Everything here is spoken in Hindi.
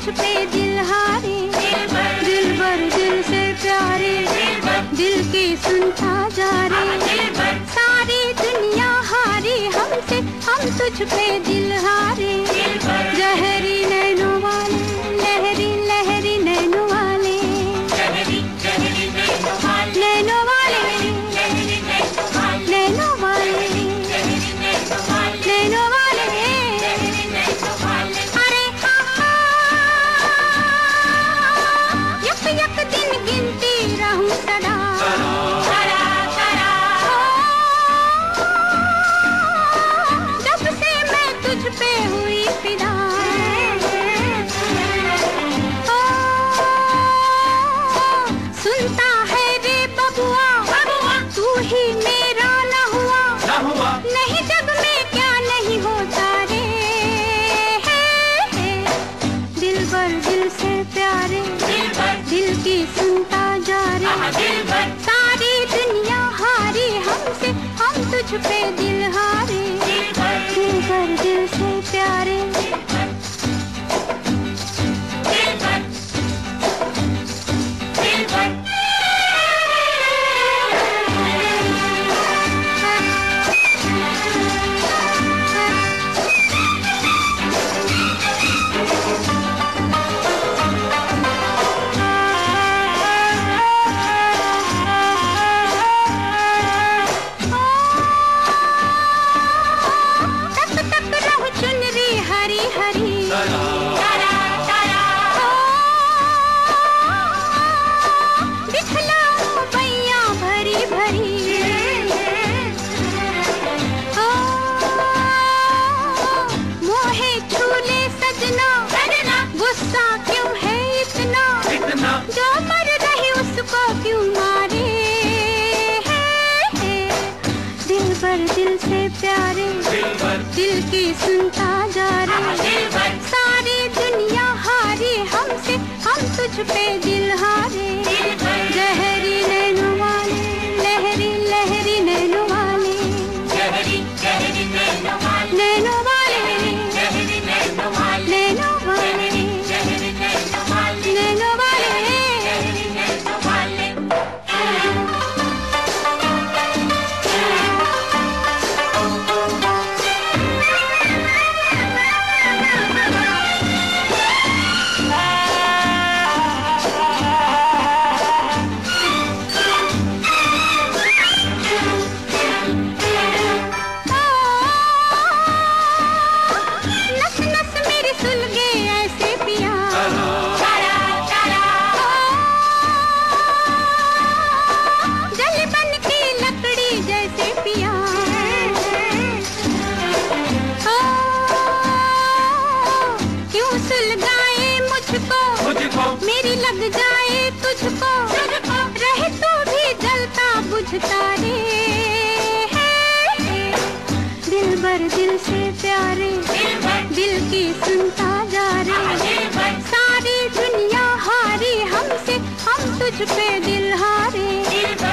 पे दिल हारे, दिल भर दिल से प्यारे, दिल की सुनता जा रे। सारी दुनिया हारी हमसे, हम तुझ पे दिल हारे। जहरी नैनों वाले, लहरी लहरी नैनों वाले, नैनों वाले, नैनों वाले, नैनों वाले। अरे यक यक दिन गिनती रहूं सदा, जब से मैं तुझ पे हुई फिदा। सुनता है रे बबुआ, तू ही मेरा न हुआ, नहीं जग में क्या नहीं होता रे। दिल भर दिल से प्यारे, दिल की सुनता जा रे। सारी दुनिया हारी हमसे, हम तुझ पे दिल हारे। दिल भर दिल से प्यारे, दिल से प्यारे, दिल की सुनता जा रे। सारी दुनिया हारी हमसे, हम तुझ पे दिल हारे। जहरी नैनों वाले, लहरी लहरी नैनों वाले, नैनों वाले, नैनों वाले, नैनों वाले। मेरी लग जाए तुझको, रहे तो भी जलता बुझता रे। दिल भर दिल से प्यारे, दिल की सुनता जा रे। सारी दुनिया हारी हमसे, हम तुझ पे दिल हारे।